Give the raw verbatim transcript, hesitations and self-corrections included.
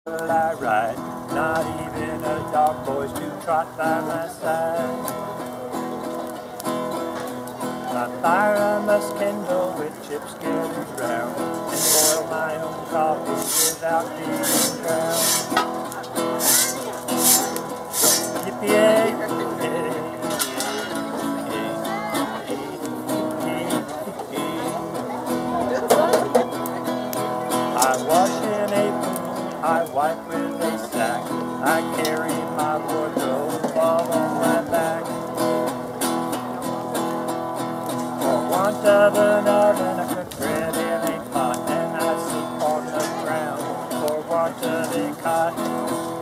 I ride, not even a dog boys to trot by my side. My fire I must kindle with chips scattered round, and boil my own coffee without being drowned. Yippee-yay! I wash in a I wipe with a sack. I carry my wardrobe all on my back. For want of an oven, I cook bread in a pot, and I sleep on the ground for want of a cot.